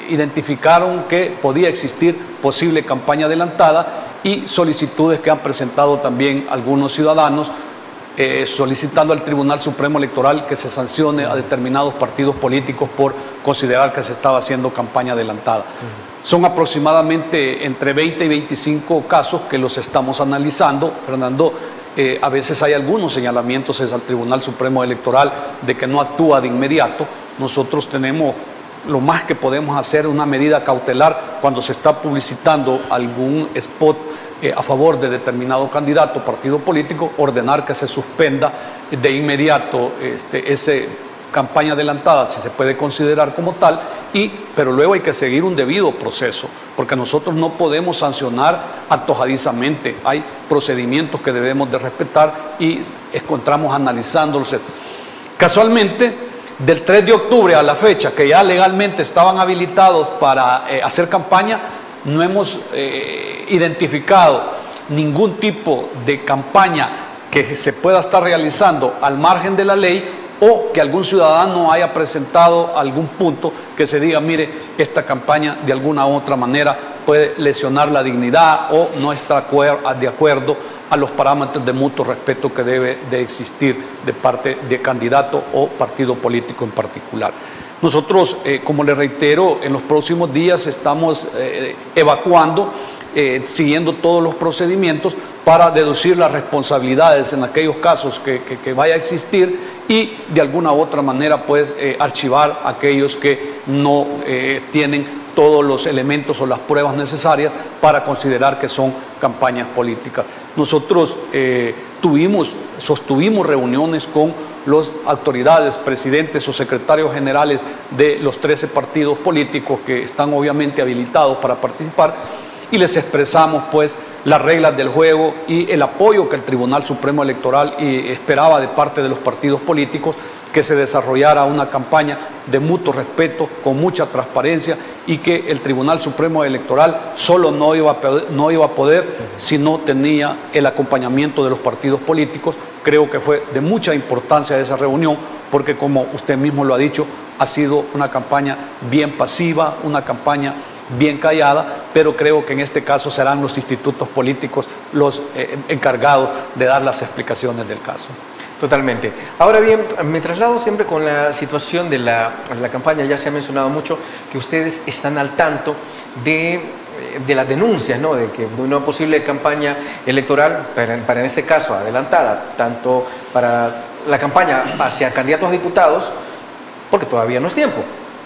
eh, identificaron que podía existir posible campaña adelantada y solicitudes que han presentado también algunos ciudadanos eh, solicitando al Tribunal Supremo Electoral que se sancione a determinados partidos políticos por considerar que se estaba haciendo campaña adelantada. Uh-huh. Son aproximadamente entre veinte y veinticinco casos que los estamos analizando, Fernando. Eh, a veces hay algunos señalamientos al Tribunal Supremo Electoral de que no actúa de inmediato. Nosotros tenemos, lo más que podemos hacer, una medida cautelar cuando se está publicitando algún spot eh, a favor de determinado candidato o partido político, ordenar que se suspenda de inmediato este, ese campaña adelantada, si se puede considerar como tal, y, pero luego hay que seguir un debido proceso, porque nosotros no podemos sancionar antojadizamente. Hay procedimientos que debemos de respetar y encontramos analizándolos. Casualmente, del tres de octubre a la fecha, que ya legalmente estaban habilitados para eh, hacer campaña, no hemos eh, identificado ningún tipo de campaña que se pueda estar realizando al margen de la ley, o que algún ciudadano haya presentado algún punto que se diga, mire, esta campaña de alguna u otra manera puede lesionar la dignidad o no está de acuerdo a los parámetros de mutuo respeto que debe de existir de parte de candidato o partido político en particular. Nosotros, eh, como le reitero, en los próximos días estamos eh, evacuando, eh, siguiendo todos los procedimientos para deducir las responsabilidades en aquellos casos que, que, que vaya a existir y de alguna u otra manera pues eh, archivar aquellos que no eh, tienen todos los elementos o las pruebas necesarias para considerar que son campañas políticas. Nosotros eh, tuvimos, sostuvimos reuniones con las autoridades, presidentes o secretarios generales de los trece partidos políticos que están obviamente habilitados para participar, y les expresamos pues las reglas del juego y el apoyo que el Tribunal Supremo Electoral esperaba de parte de los partidos políticos, que se desarrollara una campaña de mutuo respeto, con mucha transparencia, y que el Tribunal Supremo Electoral solo no iba a poder, no iba a poder sí, sí. si no tenía el acompañamiento de los partidos políticos. Creo que fue de mucha importancia esa reunión, porque como usted mismo lo ha dicho, ha sido una campaña bien pasiva, una campaña bien callada, pero creo que en este caso serán los institutos políticos los eh, encargados de dar las explicaciones del caso. Totalmente. Ahora bien, me traslado siempre con la situación de la, la campaña. Ya se ha mencionado mucho que ustedes están al tanto de, de las denuncias, ¿no? De que de una posible campaña electoral, para, para en este caso adelantada, tanto para la campaña hacia candidatos a diputados, porque todavía no es tiempo.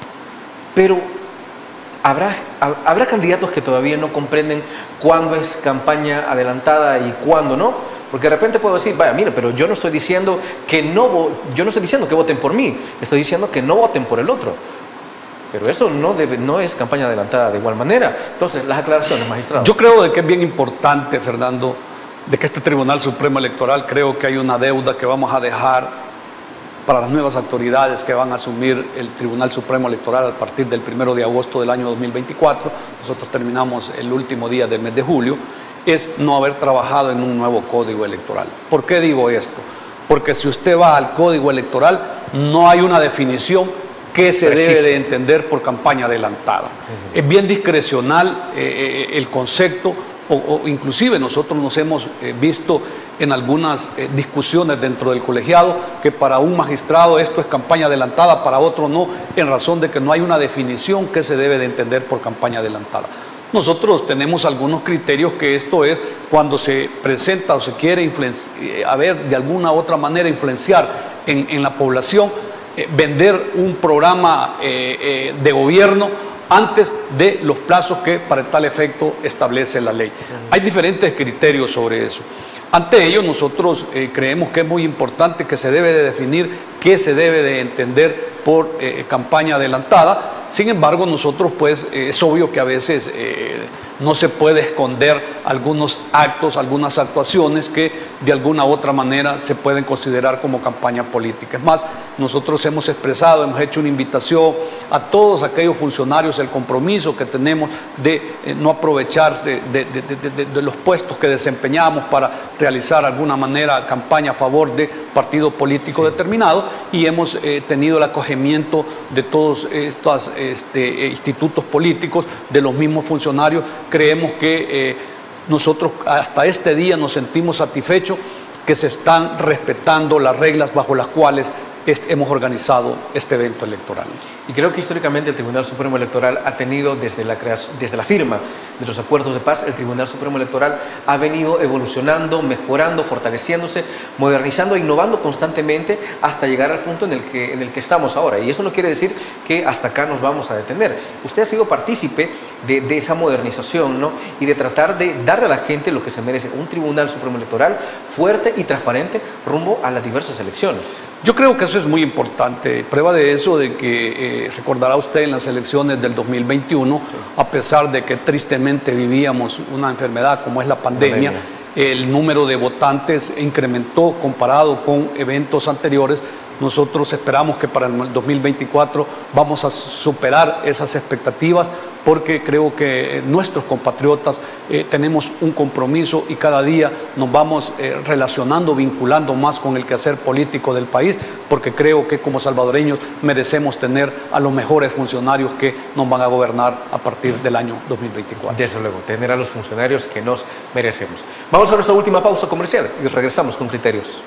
Pero Habrá, habrá candidatos que todavía no comprenden cuándo es campaña adelantada y cuándo no, porque de repente puedo decir, vaya, mira, pero yo no estoy diciendo que no, yo no estoy diciendo que voten por mí, estoy diciendo que no voten por el otro. Pero eso no, debe, no es campaña adelantada de igual manera. Entonces, las aclaraciones, magistrado. Yo creo de que es bien importante, Fernando, de que este Tribunal Supremo Electoral, creo que hay una deuda que vamos a dejar para las nuevas autoridades que van a asumir el Tribunal Supremo Electoral a partir del primero de agosto del año dos mil veinticuatro, nosotros terminamos el último día del mes de julio, es no haber trabajado en un nuevo código electoral. ¿Por qué digo esto? Porque si usted va al código electoral, no hay una definición que se Preciso. debe de entender por campaña adelantada. Uh-huh. Es bien discrecional eh, el concepto, o, o inclusive nosotros nos hemos eh, visto en algunas eh, discusiones dentro del colegiado, que para un magistrado esto es campaña adelantada, para otro no, en razón de que no hay una definición que se debe de entender por campaña adelantada. Nosotros tenemos algunos criterios que esto es cuando se presenta o se quiere eh, a ver, de alguna u otra manera influenciar en, en la población, eh, vender un programa eh, eh, de gobierno antes de los plazos que para tal efecto establece la ley. Hay diferentes criterios sobre eso. Ante ello, nosotros eh, creemos que es muy importante que se debe de definir qué se debe de entender por eh, campaña adelantada. Sin embargo, nosotros, pues, eh, es obvio que a veces eh, no se puede esconder algunos actos, algunas actuaciones que de alguna u otra manera se pueden considerar como campaña política. Es más, nosotros hemos expresado, hemos hecho una invitación a todos aquellos funcionarios, el compromiso que tenemos de eh, no aprovecharse de, de, de, de, de los puestos que desempeñamos para realizar de alguna manera campaña a favor de partido político sí. determinado, y hemos eh, tenido el acogimiento de todos estos este, institutos políticos, de los mismos funcionarios. Creemos que eh, nosotros hasta este día nos sentimos satisfechos que se están respetando las reglas bajo las cuales hemos organizado este evento electoral. Y creo que históricamente el Tribunal Supremo Electoral ha tenido, desde la, desde la firma de los acuerdos de paz, el Tribunal Supremo Electoral ha venido evolucionando, mejorando, fortaleciéndose, modernizando e innovando constantemente hasta llegar al punto en el, que, en el que estamos ahora. Y eso no quiere decir que hasta acá nos vamos a detener. Usted ha sido partícipe de, de esa modernización, ¿no? Y de tratar de darle a la gente lo que se merece, un Tribunal Supremo Electoral fuerte y transparente rumbo a las diversas elecciones. Yo creo que eso es muy importante. Prueba de eso, de que eh, recordará usted en las elecciones del dos mil veintiuno, sí. a pesar de que tristemente vivíamos una enfermedad como es la pandemia, pandemia, el número de votantes incrementó comparado con eventos anteriores. Nosotros esperamos que para el dos mil veinticuatro vamos a superar esas expectativas, porque creo que nuestros compatriotas eh, tenemos un compromiso y cada día nos vamos eh, relacionando, vinculando más con el quehacer político del país, porque creo que como salvadoreños merecemos tener a los mejores funcionarios que nos van a gobernar a partir del año dos mil veinticuatro. Desde luego, tener a los funcionarios que nos merecemos. Vamos a nuestra última pausa comercial y regresamos con Criterios.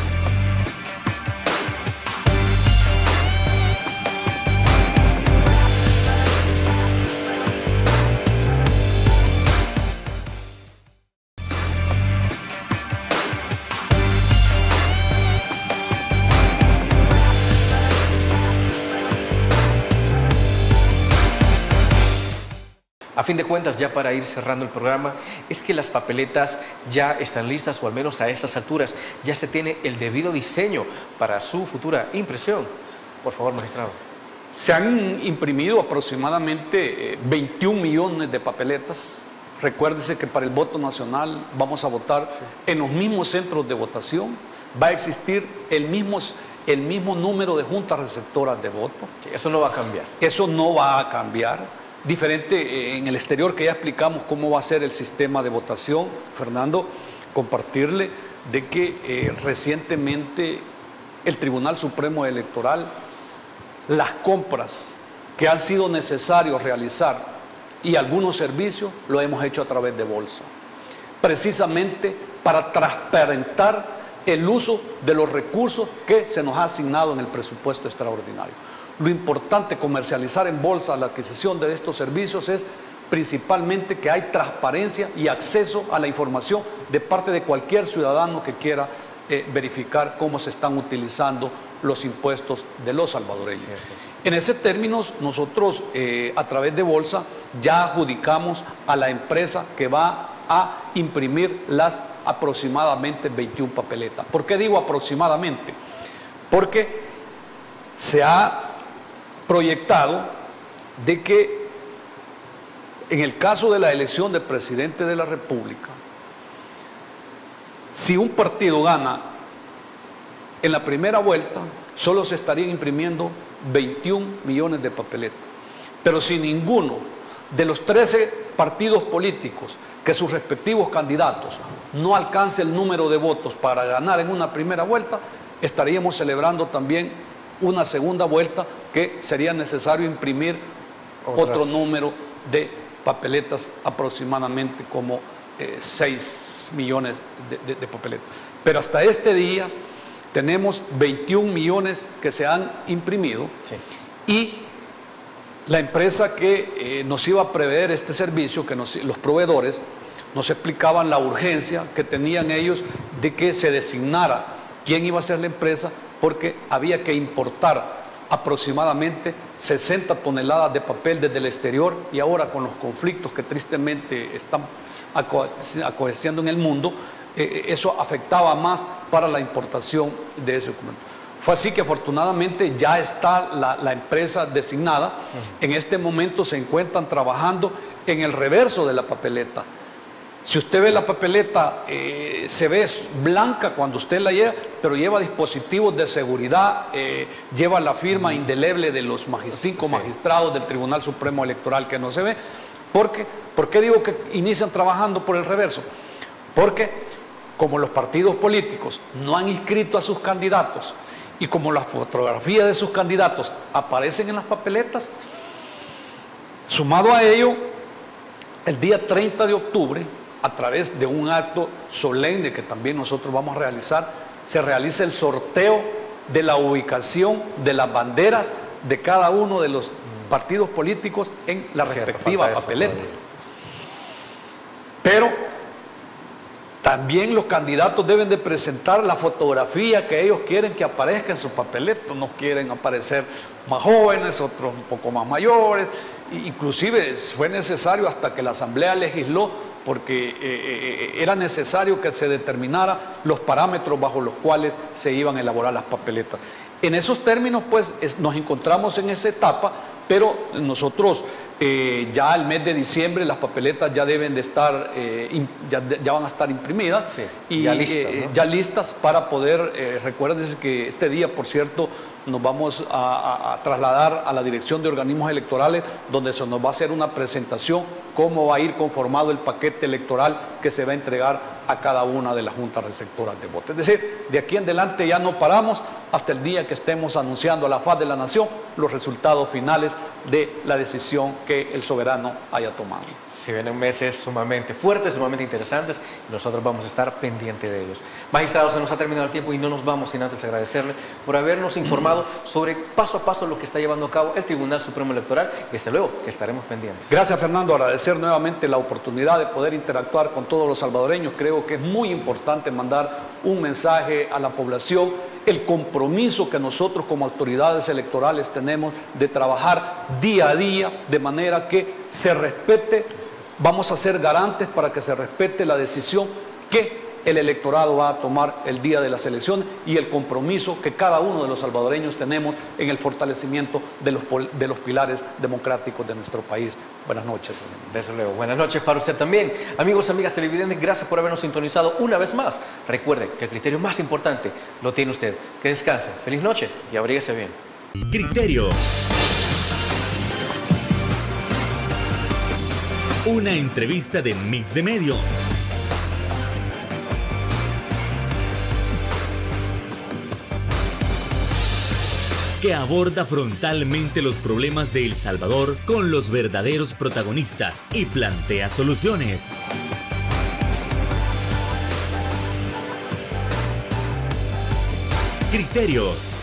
A fin de cuentas, ya para ir cerrando el programa, es que las papeletas ya están listas, o al menos a estas alturas ya se tiene el debido diseño para su futura impresión. Por favor, magistrado. Se han imprimido aproximadamente veintiún millones de papeletas. Recuérdese que para el voto nacional vamos a votar sí. en los mismos centros de votación. Va a existir el mismo, el mismo número de juntas receptoras de voto. Sí, eso no va a cambiar. Eso no va a cambiar. Diferente en el exterior, que ya explicamos cómo va a ser el sistema de votación. Fernando, compartirle de que eh, recientemente el Tribunal Supremo Electoral, las compras que han sido necesarios realizar y algunos servicios lo hemos hecho a través de bolsa, precisamente para transparentar el uso de los recursos que se nos ha asignado en el presupuesto extraordinario. Lo importante comercializar en bolsa la adquisición de estos servicios es principalmente que hay transparencia y acceso a la información de parte de cualquier ciudadano que quiera eh, verificar cómo se están utilizando los impuestos de los salvadoreños. Sí, sí, sí. En ese términos, nosotros eh, a través de bolsa ya adjudicamos a la empresa que va a imprimir las aproximadamente veintiún papeletas. ¿Por qué digo aproximadamente? Porque se ha proyectado de que en el caso de la elección del presidente de la República, si un partido gana en la primera vuelta, solo se estarían imprimiendo veintiún millones de papeletas. Pero si ninguno de los trece partidos políticos que sus respectivos candidatos no alcance el número de votos para ganar en una primera vuelta, estaríamos celebrando también una segunda vuelta, que sería necesario imprimir Otras. otro número de papeletas, aproximadamente como eh, seis millones de, de, de papeletas. Pero hasta este día tenemos veintiún millones que se han imprimido, sí. y la empresa que eh, nos iba a prever este servicio, que nos, los proveedores, nos explicaban la urgencia que tenían ellos de que se designara quién iba a ser la empresa, porque había que importar aproximadamente sesenta toneladas de papel desde el exterior, y ahora con los conflictos que tristemente están aconteciendo en el mundo, eh, eso afectaba más para la importación de ese documento. Fue así que afortunadamente ya está la, la empresa designada. Uh-huh. En este momento se encuentran trabajando en el reverso de la papeleta. Si usted ve la papeleta, eh, se ve blanca cuando usted la lleva, pero lleva dispositivos de seguridad, eh, lleva la firma indeleble de los magis- cinco sí. magistrados del Tribunal Supremo Electoral que no se ve. Porque, ¿por qué digo que inician trabajando por el reverso? Porque como los partidos políticos no han inscrito a sus candidatos y como las fotografías de sus candidatos aparecen en las papeletas, sumado a ello, el día treinta de octubre, a través de un acto solemne que también nosotros vamos a realizar, se realiza el sorteo de la ubicación de las banderas de cada uno de los partidos políticos en la Cierto, respectiva papeleta. Eso, Pero también los candidatos deben de presentar la fotografía que ellos quieren que aparezca en su papeleta. No quieren aparecer más jóvenes, otros un poco más mayores. Inclusive fue necesario hasta que la Asamblea legisló porque eh, eh, era necesario que se determinara los parámetros bajo los cuales se iban a elaborar las papeletas. En esos términos, pues, es, nos encontramos en esa etapa, pero nosotros eh, ya el mes de diciembre las papeletas ya deben de estar, eh, in, ya, ya van a estar imprimidas sí, y ya listas, eh, ¿no? ya listas para poder, eh, recuérdense que este día, por cierto, nos vamos a, a, a trasladar a la Dirección de Organismos Electorales, donde se nos va a hacer una presentación cómo va a ir conformado el paquete electoral que se va a entregar a cada una de las juntas receptoras de votos. Es decir, de aquí en adelante ya no paramos hasta el día que estemos anunciando a la faz de la nación los resultados finales de la decisión que el soberano haya tomado. Se vienen meses sumamente fuertes, sumamente interesantes, y nosotros vamos a estar pendientes de ellos. Magistrado, se nos ha terminado el tiempo y no nos vamos sin antes agradecerle por habernos informado sobre paso a paso lo que está llevando a cabo el Tribunal Supremo Electoral, y desde luego que estaremos pendientes. Gracias, Fernando. Agradecer nuevamente la oportunidad de poder interactuar con todos los salvadoreños. Creo que es muy importante mandar un mensaje a la población, el compromiso que nosotros como autoridades electorales tenemos de trabajar día a día de manera que se respete, vamos a ser garantes para que se respete la decisión que el electorado va a tomar el día de las elecciones y el compromiso que cada uno de los salvadoreños tenemos en el fortalecimiento de los, de los pilares democráticos de nuestro país. Buenas noches. Desde luego, buenas noches para usted también. Amigos, amigas televidentes, gracias por habernos sintonizado una vez más. Recuerden que el criterio más importante lo tiene usted. Que descanse. Feliz noche y abríguese bien. Criterio. Una entrevista de Mix de Medios. Que aborda frontalmente los problemas de El Salvador con los verdaderos protagonistas y plantea soluciones. Criterios.